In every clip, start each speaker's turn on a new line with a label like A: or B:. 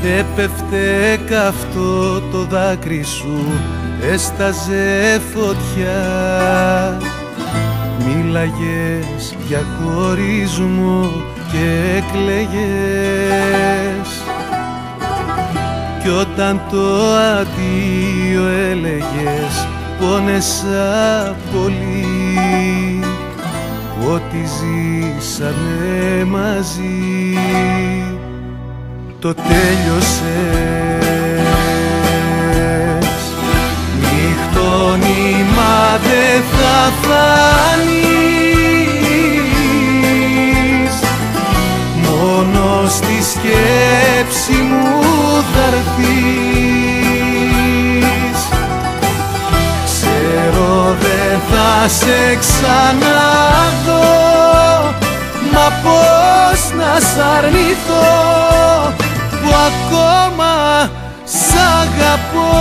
A: Έπεφτε καυτό το δάκρυ σου, έσταζε φωτιά. Μίλαγες για χωρισμό και έκλαιγες, κι όταν το αντίο έλεγες πόνεσα πολύ, ό,τι ζήσαμε μαζί το τέλειωσες. Νυχτώνημα δε θα φανείς, μόνο στη σκέψη μου θα έρθεις. Ξέρω δεν θα σε ξαναδώ, μα πώς να σ' αρνηθώ που ακόμα σ' αγαπώ.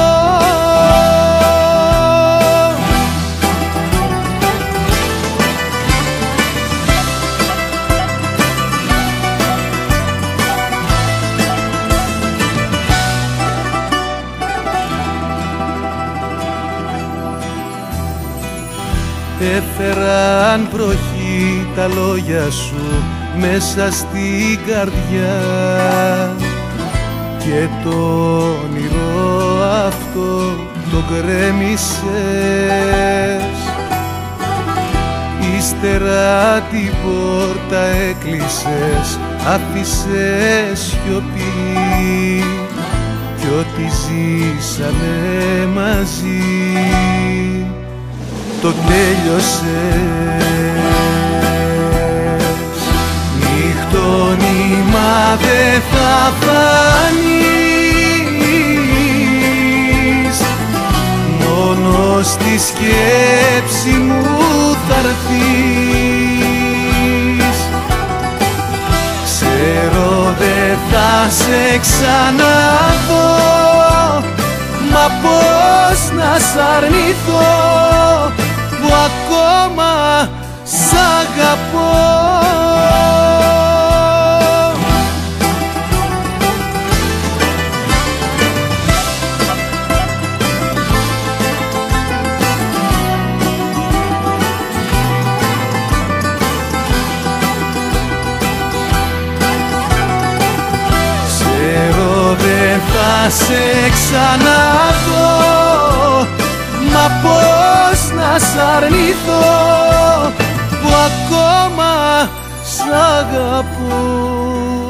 A: Έφεραν βροχή τα λόγια σου μέσα στην καρδιά, και το όνειρο αυτό το γκρέμισες. Ύστερα την πόρτα έκλεισες, άφησες σιωπή, κι ό,τι ζήσαμε μαζί το τέλειωσες. Νυχτώνημα δε θα φανείς, μόνο στη σκέψη μου θα έρθεις. Ξέρω δεν θα σε ξαναδώ, μα πώς να σ' αρνηθώ που ακόμα σ' αγαπώ. Ξέρω δεν θα σε ξαναδώ, μα πώς να σ' αρνηθώ που ακόμα σ' αγαπώ.